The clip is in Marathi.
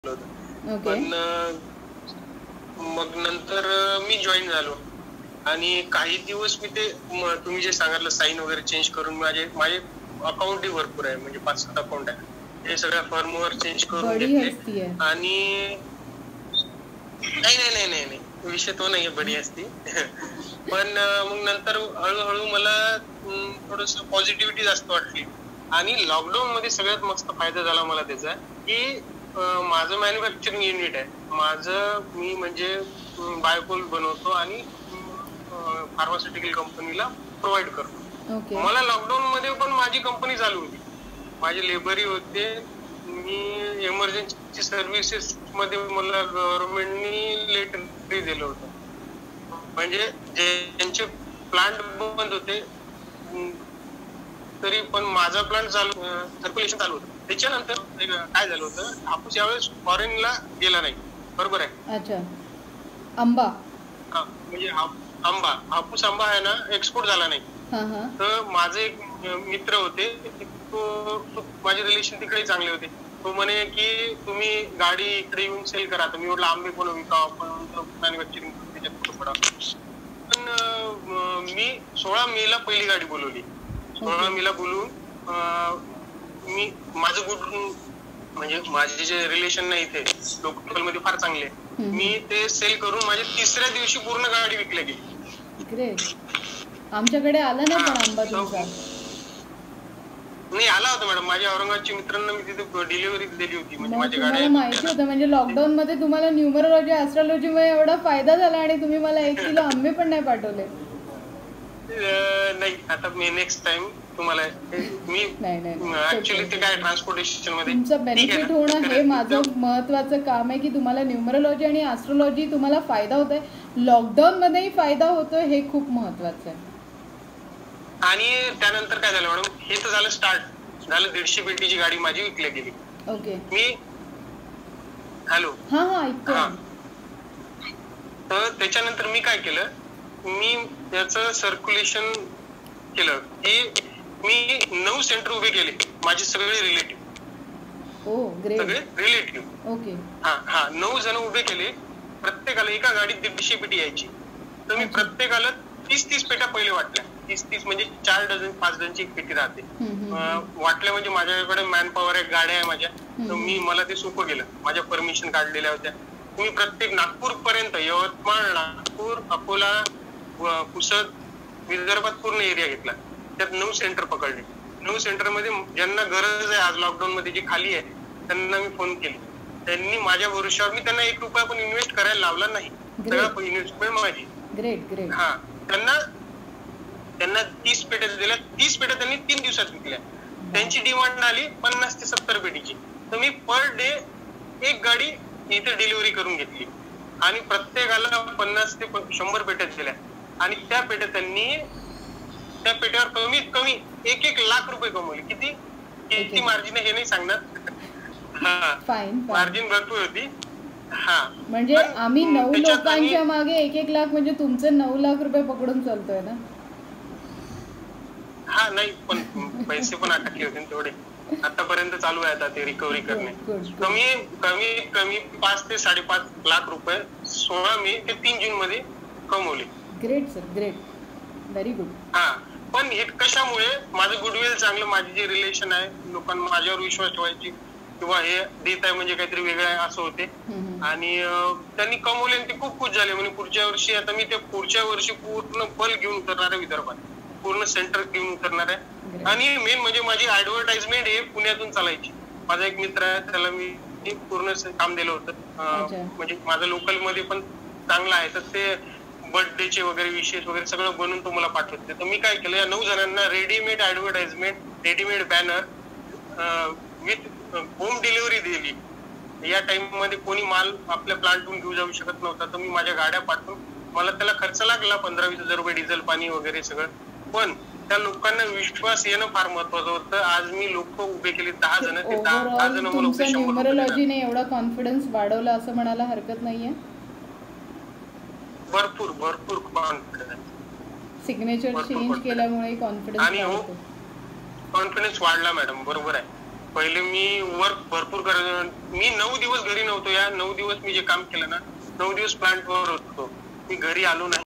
होतं. ओके. पण मग नंतर मी जॉईन झालो आणि काही दिवस मी ते तुम्ही जे सांगितलं साईन वगैरे चेंज करून माझे अकाउंटही भरपूर आहे, म्हणजे 5-7 अकाउंट आहे. हे सगळ्या फर्मवर चेंज करून घेतले आणि नाही विषय तो नाहीये बडी असती. पण मग नंतर हळूहळू मला थोडस पॉझिटिव्हिटी जास्त वाटली आणि लॉकडाऊन मध्ये सगळ्यात मस्त फायदा झाला मला त्याचा की माझं मॅन्युफॅक्चरिंग युनिट आहे. मी म्हणजे बायोकोल बनवतो आणि फार्मास्युटिकल कंपनीला प्रोव्हाइड करतो. मला लॉकडाऊन मध्ये पण माझी कंपनी चालू होती, माझे लेबरही होते. मी इमर्जन्सी सर्व्हिसेस मध्ये मला गव्हर्नमेंटनी लेटर दिलं होतं, म्हणजे ज्यांचे प्लांट बंद होते तरी पण माझा प्लांट चालू, सर्क्युलेशन चालू होतं. त्याच्यानंतर काय झालं होतं, हापूस यावेळेस फॉरेनला गेला नाही. बरोबर आहे. अच्छा. आंबा म्हणजे हापूस आंबा आहे ना, एक्सपोर्ट झाला नाही. तर माझे एक मित्र होते, माझे रिलेशन तिकडे चांगले होते. तो म्हणे की तुम्ही गाडी इकडे येऊन सेल करा. तर मी म्हटलं आंबे कोण विकावं, आपण मॅन्युफॅक्चरिंग त्याच्यात कुठं पडावं. पण मी 16 मेला पहिली गाडी बोलवली. 16 मेला बोलून मी माझं म्हणजे माझे जे रिलेशन नाही ते लोकल मध्ये फार चांगले, मी ते सेल करून माझ्या 3ऱ्या दिवशी पूर्ण गाडी विकल्या गेली. ग्रेट. आमच्याकडे आला नाही पण आंबा तुमचा. नाही आला होता मॅडम, माझ्या औरंगाबादच्या मित्रांना मी तिथे डिलिव्हरी दिली होती. म्हणजे माझ्या गाड्या माहिती होतं, म्हणजे लॉकडाऊन मध्ये तुम्हाला न्यूमरोलॉजी ऍस्ट्रॉलॉजी मध्ये एवढा फायदा झाला आणि तुम्ही मला 1 किलो आंबे पण नाही पाठवले. नाही आता मी नेक्स्ट टाइम तुम्हाला मी ऍक्च्युअली ते काय ट्रान्सपोर्टेशन मध्ये तुमचं बेनिफिट होणं हे माझं महत्वाचं काम आहे की तुम्हाला न्यूमरोलॉजी आणि ऍस्ट्रॉलॉजी तुम्हाला फायदा होतोय, लॉकडाऊन मध्येही फायदा होतोय, हे खूप महत्वाचं आहे. आणि त्यानंतर काय झालं मॅडम, हे तर झालं स्टार्ट झालं. 150 पेटीची गाडी माझी विकल्या गेली. ओके. मी हॅलो ऐकतो. तर त्याच्यानंतर मी काय केलं, मी त्याचं सर्क्युलेशन केलं की मी 9 सेंटर उभे केले, माझे सगळे रिलेटिव्ह. सगळे रिलेटिव्ह. ओके. 9 जण उभे केले. प्रत्येकाला एका गाडीत 150 पेटी यायची. तर मी प्रत्येकाला 30 पेट्या पहिले वाटल्या. 30 म्हणजे 4 डझन 5 डझनची एक पेटी राहते. वाटल्या म्हणजे माझ्याकडे मॅन पॉवर आहे, गाड्या आहे माझ्या, तर मला ते सोपं गेलं. माझ्या परमिशन काढलेल्या होत्या. मी प्रत्येक नागपूर पर्यंत, यवतमाळ, नागपूर, अकोला, पुसद, विदर्भात पूर्ण एरिया घेतला. त्यात 9 सेंटर पकडले. 9 सेंटर मध्ये ज्यांना गरज आहे आज लॉकडाऊन मध्ये जी खाली आहे त्यांना मी फोन केले. त्यांनी माझ्या भरोश्यावर, मी त्यांना 1 रुपया पण इन्व्हेस्ट करायला लावला नाही. सगळं इन्व्हेस्टमेंट माझी. त्यांना 30 पेट्या दिल्या. 30 पेट्या त्यांनी 3 दिवसात विकल्या. त्यांची डिमांड आली 50 ते 70 पेटीची. तर मी पर डे एक गाडी इथे डिलिव्हरी करून घेतली आणि प्रत्येकाला 50 ते 100 पेट्या दिल्या. आणि त्या पेट्यावर कमीत कमी 1 लाख रुपये कमवले. किती मार्जिन आहे हे नाही सांगणार. मार्जिन भरपूर होती. म्हणजे आम्ही 9 लोकांच्या मागे 1 लाख, म्हणजे तुमचे 9 लाख रुपये पकडून चालतोय ना. नाही पण पैसे पण अटकले होते तेवढे. आतापर्यंत चालू आहे आता ते रिकव्हरी करणे. कमी 5 ते 5.5 लाख रुपये 16 मे ते 3 जून मध्ये कमवले. Great sir, great, very good. पण हे कशामुळे, माझं गुडविल चांगलं, माझे जे रिलेशन आहे, लोकांना माझ्यावर विश्वास ठेवायची किंवा हे देत आहे म्हणजे काहीतरी वेगळं आहे असं होते. आणि त्यांनी कमवले आणि ते खूप खुश झाले. म्हणजे पुढच्या वर्षी, आता मी ते पुढच्या वर्षी पूर्ण पल घेऊन उतरणार आहे विदर्भात, पूर्ण सेंटर घेऊन उतरणार आहे. आणि मेन म्हणजे माझी ऍडव्हर्टाइजमेंट हे पुण्यातून चालायची. माझा एक मित्र आहे, त्याला मी पूर्ण काम दिलं होतं. म्हणजे माझं लोकल मध्ये पण चांगलं आहे, तर ते बर्थडेचे वगैरे विशेष वगैरे सगळं बनवून तो मला पाठवते. तर मी काय केलं, या 9 जणांना readymade advertisement, readymade banner with home delivery दिली. या टाइम मध्ये कोणी माल आपल्या प्लांटून घेऊ जाऊ शकत नव्हता. तर मी माझ्या गाड्या पाठवून, मला त्याला खर्च लागला 15-20 हजार रुपये डिझेल पाणी वगैरे सगळं. पण त्या लोकांना विश्वास येणं फार महत्वाचं होतं. आज मी लोक उभे केले 10 जण, ते 10 जण मला न्यूमरोलॉजीने एवढा कॉन्फिडन्स वाढवला असं म्हणायला हरकत नाहीये. भरपूर कॉन्फिडन्स. सिग्नेचर चेंज केल्यामुळे कॉन्फिडन्स, आणि कॉन्फिडन्स वाढला मॅडम. बरोबर आहे. पहिले मी वर्क भरपूर करायचो. मी 9 दिवस घरी नव्हतो. या 9 दिवस मी जे काम केलं ना, 9 दिवस प्लांटवर होतो. मी घरी आलो नाही.